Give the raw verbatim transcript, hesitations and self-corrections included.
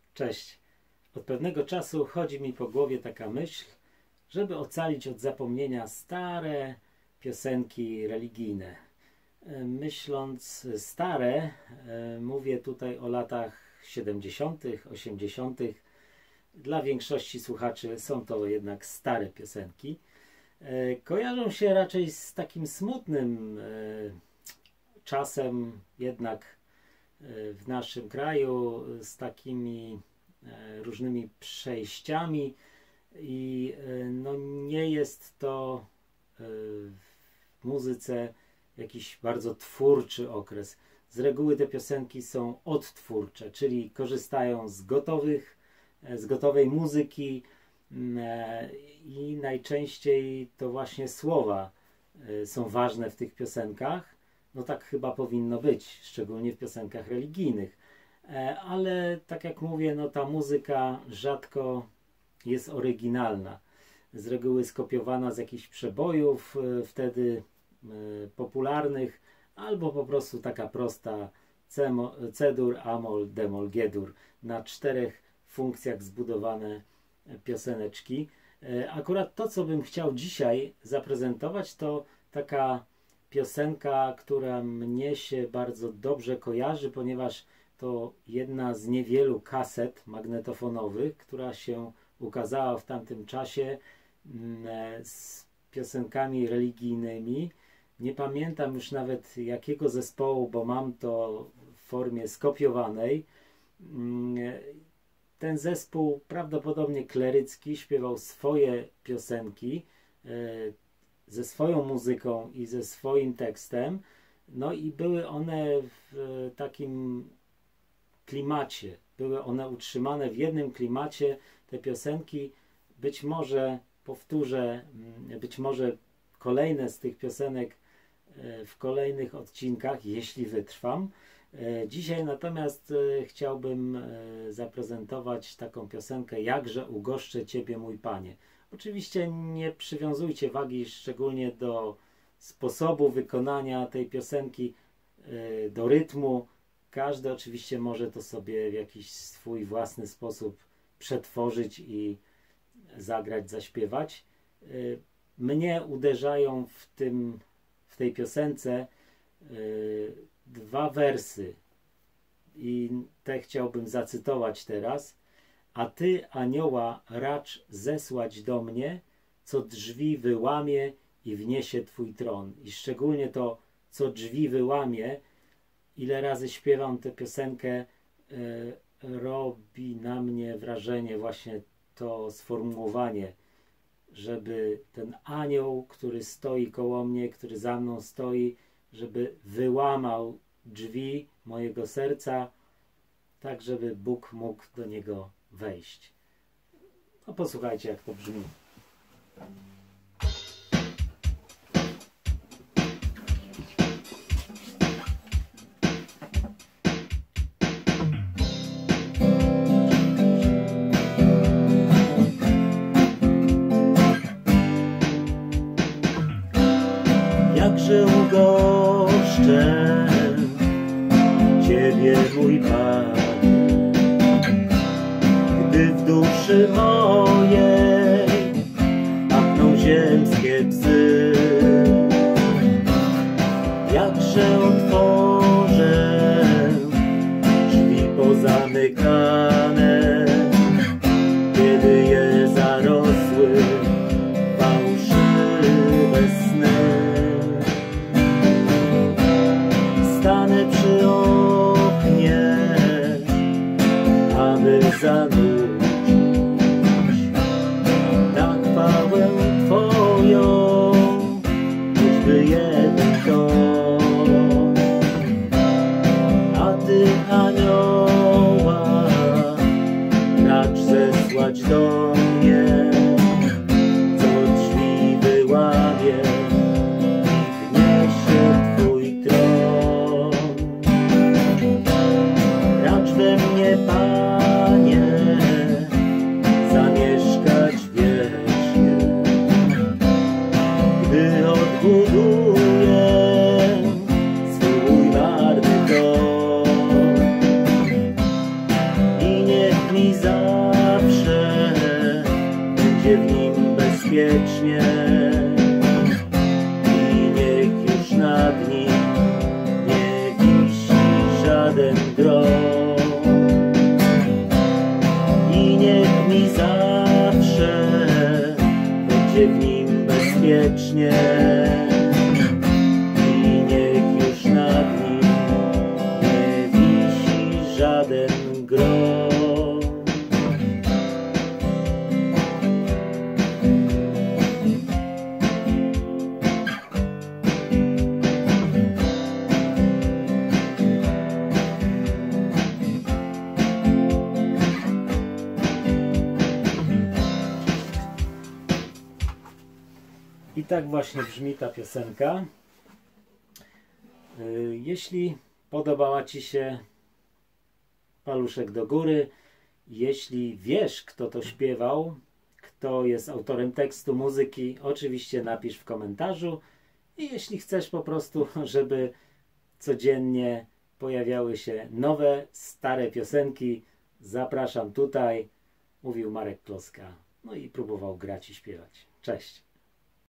Cześć. Od pewnego czasu chodzi mi po głowie taka myśl, żeby ocalić od zapomnienia stare piosenki religijne. Myśląc stare, mówię tutaj o latach siedemdziesiątych, osiemdziesiątych. Dla większości słuchaczy są to jednak stare piosenki. Kojarzą się raczej z takim smutnym czasem jednak w naszym kraju, z takimi różnymi przejściami i no nie jest to w muzyce jakiś bardzo twórczy okres. Z reguły te piosenki są odtwórcze, czyli korzystają z gotowych, z gotowej muzyki i najczęściej to właśnie słowa są ważne w tych piosenkach. No tak chyba powinno być, szczególnie w piosenkach religijnych. Ale tak jak mówię, no ta muzyka rzadko jest oryginalna. Z reguły skopiowana z jakichś przebojów wtedy popularnych, albo po prostu taka prosta C-dur, A-moll, D-moll, G-dur. Na czterech funkcjach zbudowane pioseneczki. Akurat to, co bym chciał dzisiaj zaprezentować, to taka piosenka, która mnie się bardzo dobrze kojarzy, ponieważ to jedna z niewielu kaset magnetofonowych, która się ukazała w tamtym czasie z piosenkami religijnymi. Nie pamiętam już nawet jakiego zespołu, bo mam to w formie skopiowanej. Ten zespół prawdopodobnie klerycki śpiewał swoje piosenki ze swoją muzyką i ze swoim tekstem. No i były one w takim klimacie. Były one utrzymane w jednym klimacie. Te piosenki, być może powtórzę, być może kolejne z tych piosenek w kolejnych odcinkach, jeśli wytrwam. Dzisiaj natomiast chciałbym zaprezentować taką piosenkę Jakże ugoszczę Ciebie, mój Panie. Oczywiście nie przywiązujcie wagi szczególnie do sposobu wykonania tej piosenki, do rytmu. Każdy oczywiście może to sobie w jakiś swój własny sposób przetworzyć i zagrać, zaśpiewać. Mnie uderzają w tym, w tej piosence dwa wersy i te chciałbym zacytować teraz. A Ty, anioła, racz zesłać do mnie, co drzwi wyłamie i wniesie Twój tron. I szczególnie to, co drzwi wyłamie, ile razy śpiewam tę piosenkę, y, robi na mnie wrażenie właśnie to sformułowanie, żeby ten anioł, który stoi koło mnie, który za mną stoi, żeby wyłamał drzwi mojego serca, tak żeby Bóg mógł do niego wejść. No posłuchajcie, jak to brzmi. Jakże ugoszczę Ciebie, mój Panie, gdy w duszy mojej pachną ziemskie psy. Jakże otworzę drzwi pozamykane, kiedy je zarosły fałszywe sny. Stanę przy oknie, aby zanucić na chwałę Twoją, choćby jeden ton. A Ty, anioła, racz zesłać do mnie, co drzwi wyłamie i wniesie Twój tron. Racz we mnie, Panie, mi zawsze będzie w nim bezpiecznie i niech już nad nim nie wisi żaden grom. I niech mi zawsze będzie w nim bezpiecznie i niech już nad nim nie wisi żaden grom. I tak właśnie brzmi ta piosenka. Jeśli podobała Ci się, paluszek do góry. Jeśli wiesz, kto to śpiewał, kto jest autorem tekstu, muzyki, oczywiście napisz w komentarzu. I jeśli chcesz po prostu, żeby codziennie pojawiały się nowe, stare piosenki, zapraszam tutaj. Mówił Marek Kloska. No i próbował grać i śpiewać. Cześć!